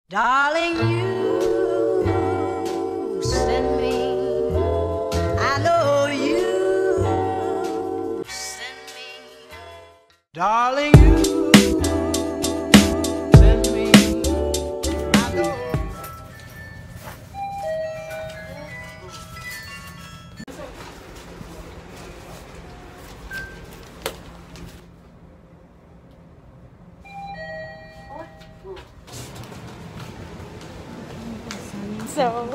Darling, you send me. I know you send me. Darling, you send me. I know. So,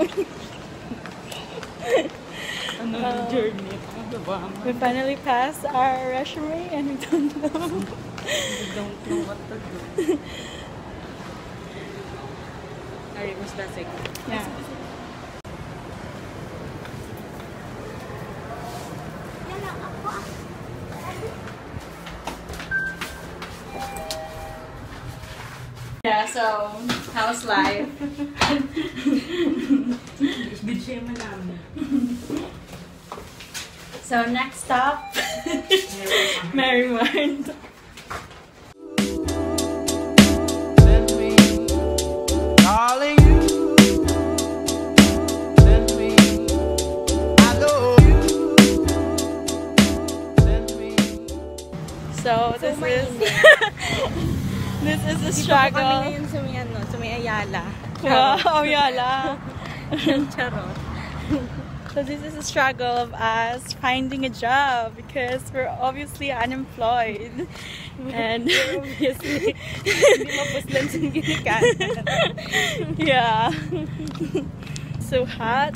journey. we finally passed our resume and we don't know. We don't know what to do. Ari, was that sick? Yeah. Yeah, so, how's life? So, next stop, Marymount. Send me. Darling, you send me. I know you send me. So, this is this is the struggle. Kami ngayon sa may Ayala. Wow, Yala. Charot. So this is the struggle of us finding a job because we're obviously unemployed. And Obviously, hindi mapuslan sa ginikan. yeah. So hot.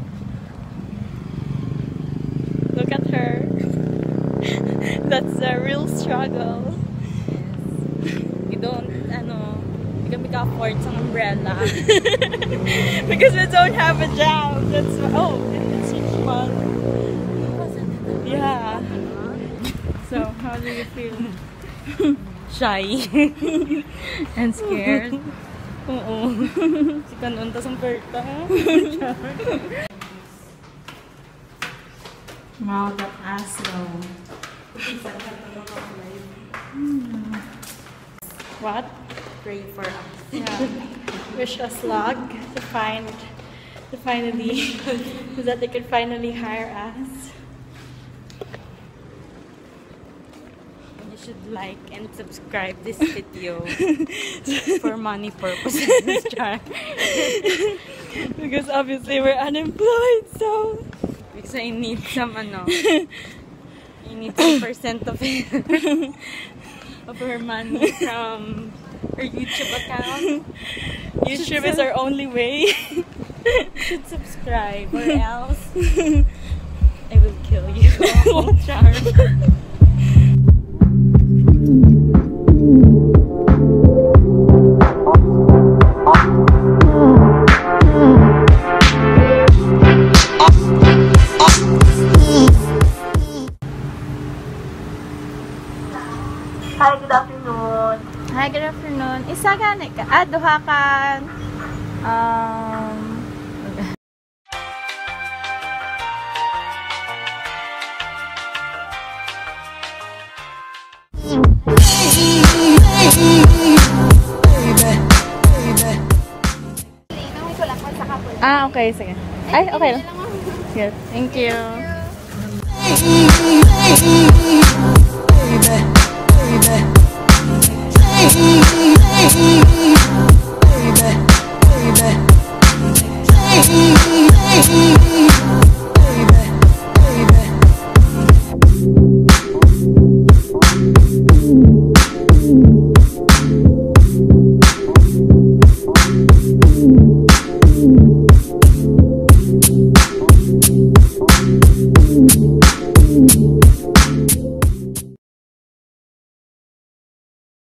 Look at her. That's a real struggle. We don't, hindi kami ka-afford sa umbrella. Because we don't have a job. That's it's which one? Yeah. So how do you feel? Shy. And scared. Oo. Si Kanunta sa perta. Mouth of Aslo. What? Pray for us. Yeah. Wish us luck to finally so that they could finally hire us. You should like and subscribe this video for money purposes. Because obviously we're unemployed, so Because I need some you need some percent of it, of her money from her YouTube account. YouTube is our only way. You should subscribe or else I will kill you. Charm. Hi, good afternoon. Hi, good afternoon. Isa gani ka? Duha ka. Okay, sige. Ay, okay lang. Yes, thank you.